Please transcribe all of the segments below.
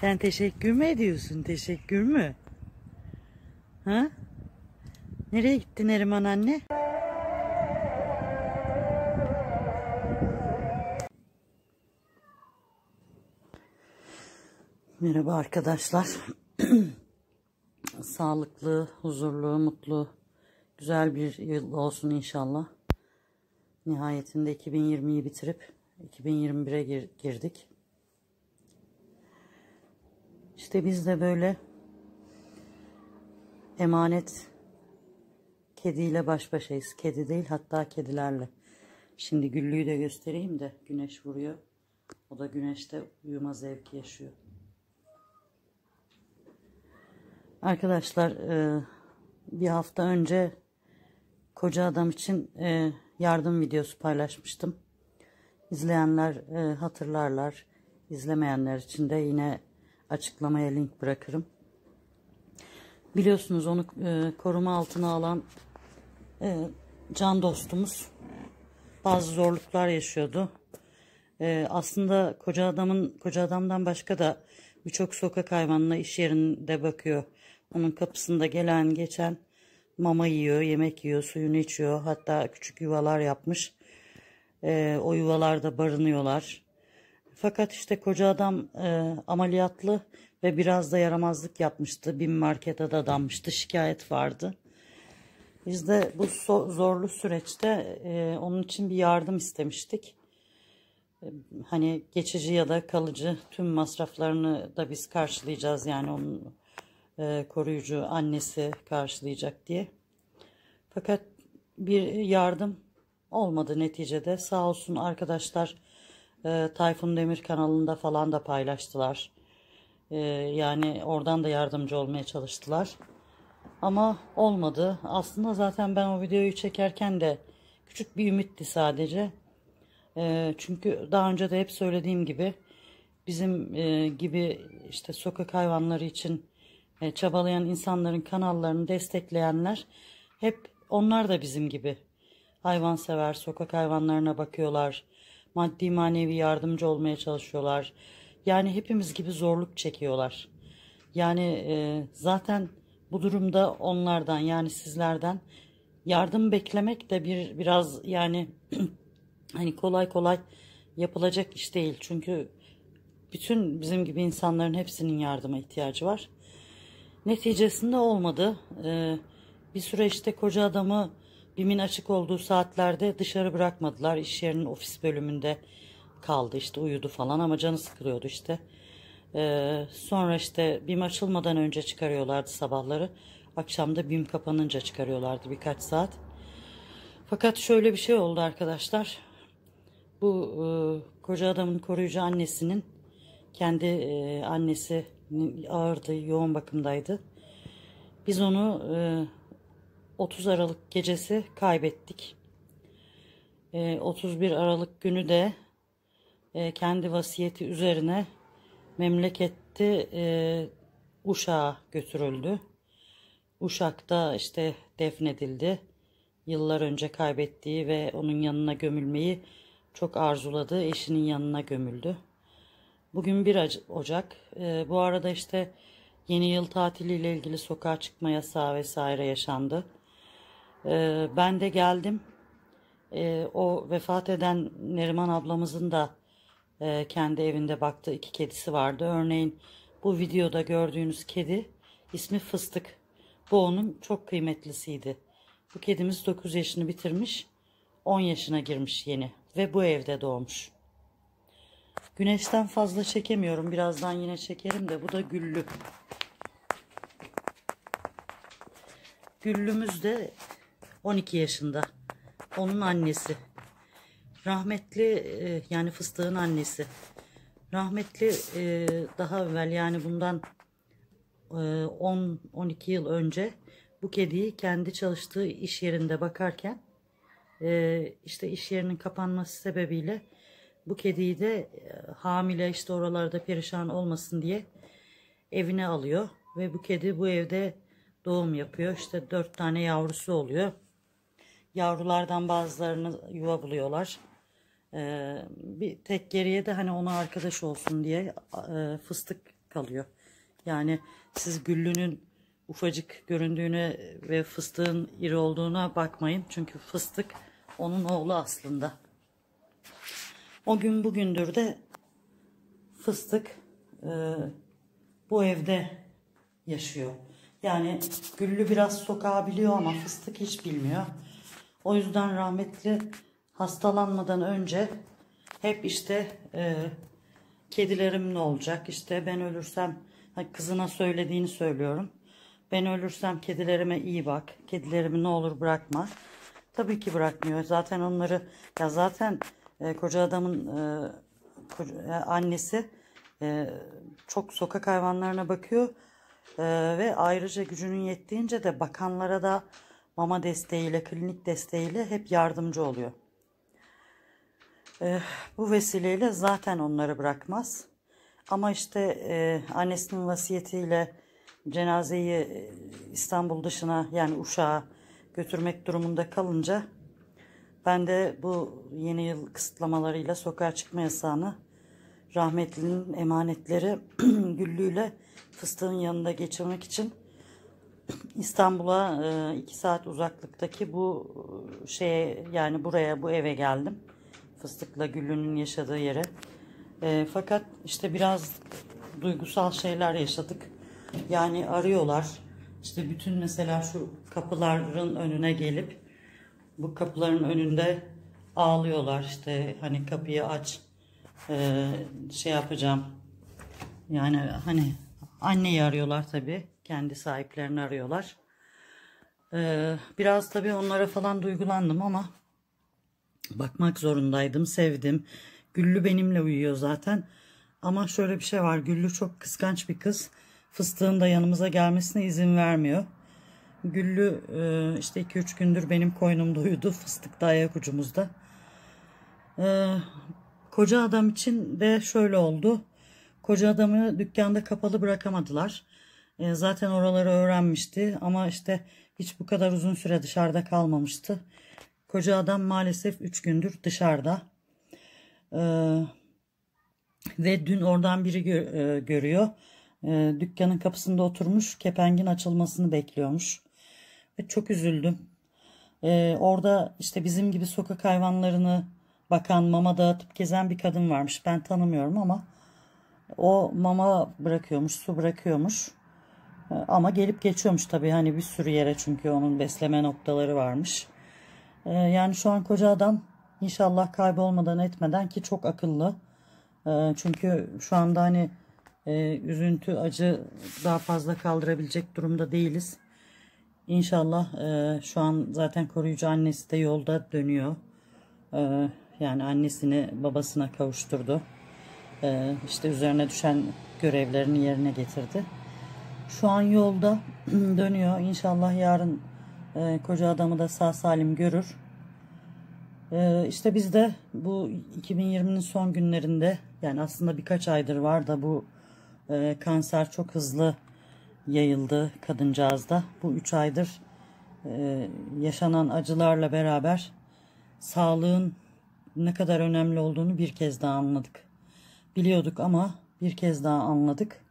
Sen teşekkür mü ediyorsun? Teşekkür mü? Ha? Nereye gitti Neriman anne? Merhaba arkadaşlar. Sağlıklı, huzurlu, mutlu, güzel bir yıl olsun inşallah. Nihayetinde 2020'yi bitirip 2021'e girdik. İşte biz de böyle emanet kediyle baş başayız. Kedi değil, hatta kedilerle. Şimdi Güllü'yü de göstereyim de güneş vuruyor. O da güneşte uyuma zevki yaşıyor. Arkadaşlar bir hafta önce koca adam için yardım videosu paylaşmıştım. İzleyenler hatırlarlar. İzlemeyenler için de yine açıklamaya link bırakırım. Biliyorsunuz onu koruma altına alan can dostumuz bazı zorluklar yaşıyordu. Aslında koca adamdan başka da birçok sokak hayvanına iş yerinde bakıyor. Onun kapısında gelen geçen mama yiyor, yemek yiyor, suyunu içiyor. Hatta küçük yuvalar yapmış. O yuvalarda barınıyorlar. Fakat işte koca adam ameliyatlı ve biraz da yaramazlık yapmıştı. Bir markete dadanmıştı, şikayet vardı. Biz de bu zorlu süreçte onun için bir yardım istemiştik. Hani geçici ya da kalıcı tüm masraflarını da biz karşılayacağız. Yani onun koruyucu annesi karşılayacak diye. Fakat bir yardım olmadı neticede. Sağ olsun arkadaşlar Tayfun Demir kanalında falan da paylaştılar. Yani oradan da yardımcı olmaya çalıştılar. Ama olmadı. Aslında zaten ben o videoyu çekerken de küçük bir ümitti sadece. Çünkü daha önce de hep söylediğim gibi bizim gibi işte sokak hayvanları için çabalayan insanların kanallarını destekleyenler hep onlar da bizim gibi hayvansever, sokak hayvanlarına bakıyorlar. Maddi manevi yardımcı olmaya çalışıyorlar. Yani hepimiz gibi zorluk çekiyorlar. Yani zaten bu durumda onlardan yani sizlerden yardım beklemek de biraz yani hani kolay kolay yapılacak iş değil. Çünkü bütün bizim gibi insanların hepsinin yardıma ihtiyacı var. Neticesinde olmadı. Bir süre işte koca adamı BİM'in açık olduğu saatlerde dışarı bırakmadılar. İş yerinin ofis bölümünde kaldı, işte uyudu falan ama canı sıkılıyordu işte. Sonra işte BİM açılmadan önce çıkarıyorlardı sabahları. Akşam da BİM kapanınca çıkarıyorlardı birkaç saat. Fakat şöyle bir şey oldu arkadaşlar. Bu koca adamın koruyucu annesinin kendi annesi ağırdı, yoğun bakımdaydı. Biz onu 30 Aralık gecesi kaybettik. 31 Aralık günü de kendi vasiyeti üzerine memlekette Uşak'a götürüldü. Uşak'ta işte defnedildi. Yıllar önce kaybettiği ve onun yanına gömülmeyi çok arzuladığı eşinin yanına gömüldü. Bugün 1 Ocak. Bu arada işte yeni yıl tatiliyle ilgili sokağa çıkma yasağı vesaire yaşandı. Ben de geldim. O vefat eden Neriman ablamızın da kendi evinde baktığı 2 kedisi vardı. Örneğin bu videoda gördüğünüz kedi ismi Fıstık. Bu onun çok kıymetlisiydi. Bu kedimiz 9 yaşını bitirmiş, 10 yaşına girmiş yeni ve bu evde doğmuş. Güneşten fazla çekemiyorum. Birazdan yine çekerim de bu da Güllü. Güllümüz de 12 yaşında. Onun annesi. Rahmetli yani Fıstık'ın annesi. Rahmetli daha evvel yani bundan 10-12 yıl önce bu kediyi kendi çalıştığı iş yerinde bakarken işte iş yerinin kapanması sebebiyle bu kediyi de hamile işte oralarda perişan olmasın diye evine alıyor. Ve bu kedi bu evde doğum yapıyor. İşte 4 tane yavrusu oluyor. Yavrulardan bazılarını yuva buluyorlar. Bir tek geriye de hani ona arkadaş olsun diye Fıstık kalıyor. Yani siz Güllü'nün ufacık göründüğüne ve fıstığın iri olduğuna bakmayın. Çünkü fıstık onun oğlu aslında. O gün bugündür de fıstık bu evde yaşıyor. Yani Güllü biraz sokağı biliyor ama fıstık hiç bilmiyor. O yüzden rahmetli hastalanmadan önce hep işte kedilerim ne olacak? İşte ben ölürsem, kızına söylediğini söylüyorum. Ben ölürsem kedilerime iyi bak. Kedilerimi ne olur bırakma. Tabii ki bırakmıyor. Zaten onları, ya zaten koca adamın annesi çok sokak hayvanlarına bakıyor. Ve ayrıca gücünün yettiğince de bakanlara da mama desteğiyle, klinik desteğiyle hep yardımcı oluyor. Bu vesileyle zaten onları bırakmaz. Ama işte annesinin vasiyetiyle cenazeyi İstanbul dışına, yani Uşak'a götürmek durumunda kalınca ben de bu yeni yıl kısıtlamalarıyla sokağa çıkma yasağını rahmetlinin emanetleri Güllü'yle fıstığın yanında geçirmek için İstanbul'a 2 saat uzaklıktaki bu şeye, yani buraya, bu eve geldim. Fıstıkla Güllü'nün yaşadığı yere. Fakat işte biraz duygusal şeyler yaşadık. Yani arıyorlar. İşte bütün mesela şu kapıların önüne gelip bu kapıların önünde ağlıyorlar. İşte hani kapıyı aç, şey yapacağım. Yani hani anneyi arıyorlar tabii. Kendi sahiplerini arıyorlar. Biraz tabii onlara falan duygulandım ama bakmak zorundaydım. Sevdim. Güllü benimle uyuyor zaten. Ama şöyle bir şey var. Güllü çok kıskanç bir kız. Fıstığın da yanımıza gelmesine izin vermiyor. Güllü işte 2-3 gündür benim koynumda uyudu. Fıstık da ayak ucumuzda. Koca adam için de şöyle oldu. Koca adamı dükkanda kapalı bırakamadılar. Zaten oraları öğrenmişti ama işte hiç bu kadar uzun süre dışarıda kalmamıştı. Koca adam maalesef 3 gündür dışarıda. Ve dün oradan biri görüyor. Dükkanın kapısında oturmuş, kepengin açılmasını bekliyormuş. Ve çok üzüldüm. Orada işte bizim gibi sokak hayvanlarını bakan, mama dağıtıp gezen bir kadın varmış. Ben tanımıyorum ama o mama bırakıyormuş, su bırakıyormuş. Ama gelip geçiyormuş tabii, hani bir sürü yere, çünkü onun besleme noktaları varmış. Yani şu an koca adam inşallah kaybolmadan etmeden, ki çok akıllı. Çünkü şu anda hani üzüntü, acı daha fazla kaldırabilecek durumda değiliz. İnşallah şu an zaten koruyucu annesi de yolda dönüyor. Yani annesini babasına kavuşturdu. İşte üzerine düşen görevlerini yerine getirdi. Şu an yolda dönüyor. İnşallah yarın koca adamı da sağ salim görür. İşte biz de bu 2020'nin son günlerinde, yani aslında birkaç aydır var da bu kanser çok hızlı yayıldı kadıncağızda. Bu 3 aydır yaşanan acılarla beraber sağlığın ne kadar önemli olduğunu bir kez daha anladık. Biliyorduk ama bir kez daha anladık.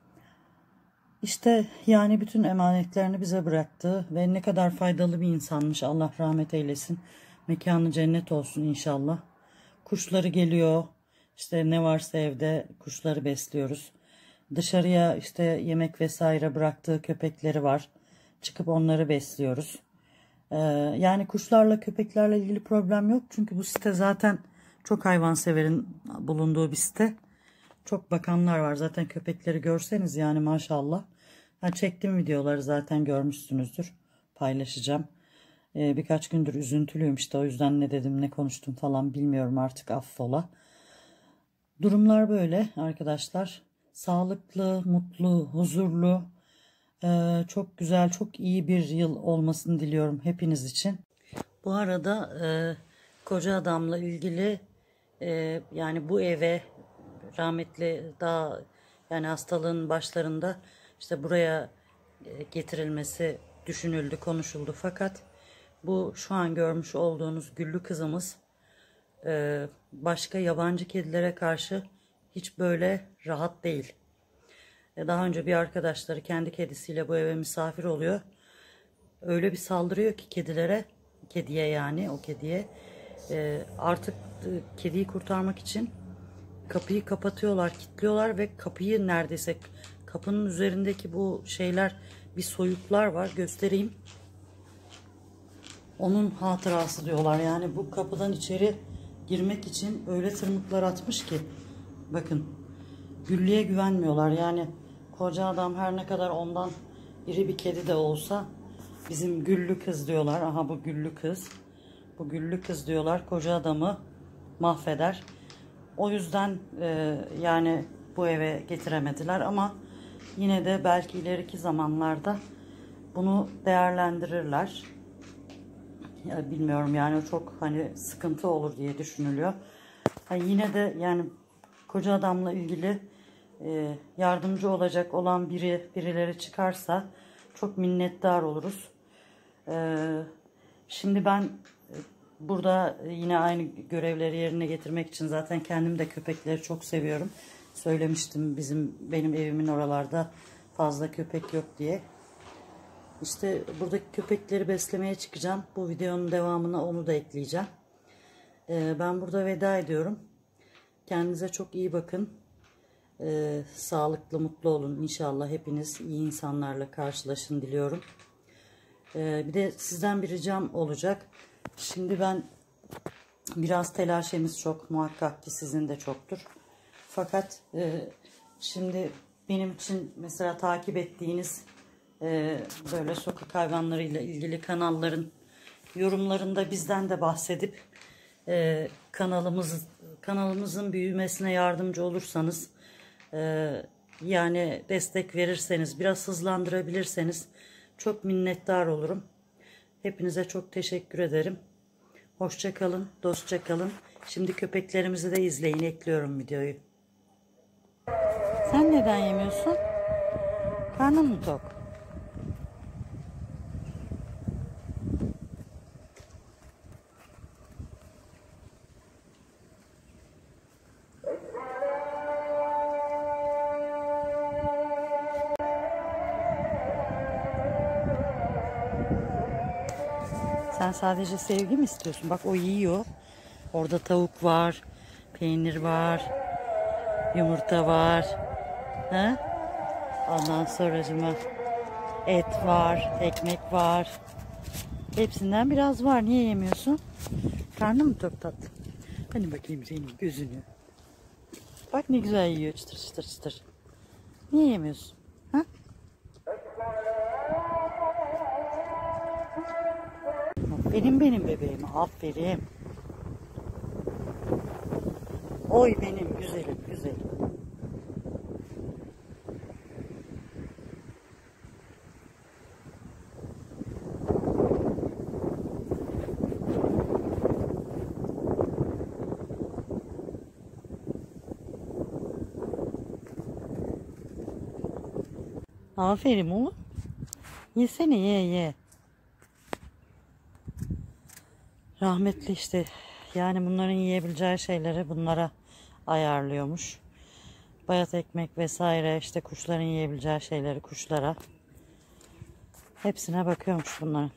İşte yani bütün emanetlerini bize bıraktı ve ne kadar faydalı bir insanmış. Allah rahmet eylesin. Mekanı cennet olsun inşallah. Kuşları geliyor. İşte ne varsa evde kuşları besliyoruz. Dışarıya işte yemek vesaire bıraktığı köpekleri var. Çıkıp onları besliyoruz. Yani kuşlarla, köpeklerle ilgili problem yok. Çünkü bu site zaten çok hayvanseverin bulunduğu bir site. Çok bakanlar var. Zaten köpekleri görseniz yani maşallah. Çektim videoları, zaten görmüşsünüzdür. Paylaşacağım. Birkaç gündür üzüntülüyüm işte, o yüzden ne dedim ne konuştum falan bilmiyorum artık, affola. Durumlar böyle arkadaşlar. Sağlıklı, mutlu, huzurlu, çok güzel, çok iyi bir yıl olmasını diliyorum hepiniz için. Bu arada koca adamla ilgili yani bu eve rahmetli daha, yani hastalığın başlarında işte buraya getirilmesi düşünüldü, konuşuldu. Fakat bu şu an görmüş olduğunuz Güllü kızımız başka yabancı kedilere karşı hiç böyle rahat değil. Daha önce bir arkadaşları kendi kedisiyle bu eve misafir oluyor. Öyle bir saldırıyor ki kediye yani o kediye. Artık kediyi kurtarmak için kapıyı kapatıyorlar, kilitliyorlar ve kapıyı neredeyse kapının üzerindeki bu şeyler bir soyuklar var. Göstereyim. Onun hatırası diyorlar. Yani bu kapıdan içeri girmek için öyle tırmıklar atmış ki bakın Güllü'ye güvenmiyorlar. Yani koca adam her ne kadar ondan iri bir kedi de olsa bizim Güllü kız diyorlar. Aha bu Güllü kız. Bu Güllü kız diyorlar. Koca adamı mahveder. O yüzden yani bu eve getiremediler ama yine de belki ileriki zamanlarda bunu değerlendirirler. Ya bilmiyorum yani çok hani sıkıntı olur diye düşünülüyor. Yine de yani koca adamla ilgili yardımcı olacak olan birileri çıkarsa çok minnettar oluruz. Şimdi ben burada yine aynı görevleri yerine getirmek için zaten kendim de köpekleri çok seviyorum. Söylemiştim benim evimin oralarda fazla köpek yok diye. İşte buradaki köpekleri beslemeye çıkacağım. Bu videonun devamına onu da ekleyeceğim. Ben burada veda ediyorum. Kendinize çok iyi bakın. Sağlıklı, mutlu olun. İnşallah hepiniz iyi insanlarla karşılaşın diliyorum. Bir de sizden bir ricam olacak. Şimdi ben biraz telaşemiz çok. Muhakkak ki sizin de çoktur. Fakat şimdi benim için mesela takip ettiğiniz böyle sokak hayvanlarıyla ilgili kanalların yorumlarında bizden de bahsedip kanalımızın büyümesine yardımcı olursanız yani destek verirseniz biraz hızlandırabilirseniz çok minnettar olurum. Hepinize çok teşekkür ederim. Hoşça kalın, dostça kalın. Şimdi köpeklerimizi de izleyin. Ekliyorum videoyu. Sen neden yemiyorsun? Karnın mı tok? Sen sadece sevgi mi istiyorsun? Bak o yiyor. Orada tavuk var, peynir var, yumurta var. He? Ondan sonracığıma et var, ekmek var. Hepsinden biraz var. Niye yemiyorsun? Karnın mı tok tatlı? Hani bakayım senin gözünü. Bak ne güzel yiyor çıtır çıtır çıtır. Niye yemiyorsun? Ha? Aferin benim bebeğime. Aferin. Oy benim güzelim güzelim. Aferin oğlum. Yesene ye. Rahmetli işte yani bunların yiyebileceği şeyleri bunlara ayarlıyormuş. Bayat ekmek vesaire işte kuşların yiyebileceği şeyleri kuşlara. Hepsine bakıyormuş bunların.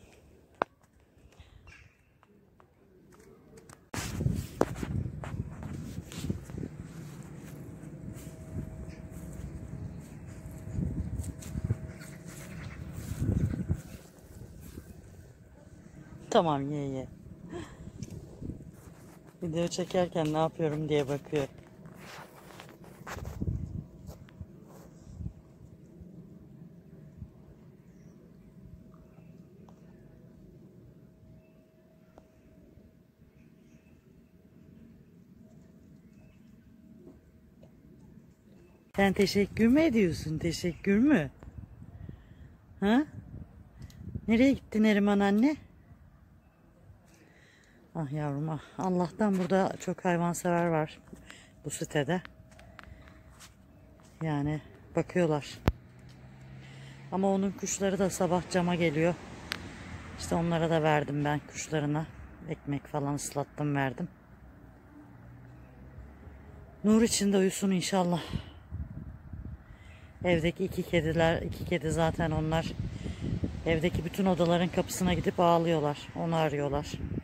Tamam ye. Video çekerken ne yapıyorum diye bakıyor. Sen teşekkür mü ediyorsun? Teşekkür mü? Ha? Nereye gitti Neriman anne? Ah yavrum ah. Allah'tan burada çok hayvansever var bu sitede. Yani bakıyorlar. Ama onun kuşları da sabah cama geliyor. İşte onlara da verdim ben kuşlarına. Ekmek falan ıslattım verdim. Nur içinde uyusun inşallah. Evdeki iki kediler, iki kedi zaten onlar evdeki bütün odaların kapısına gidip ağlıyorlar. Onu arıyorlar.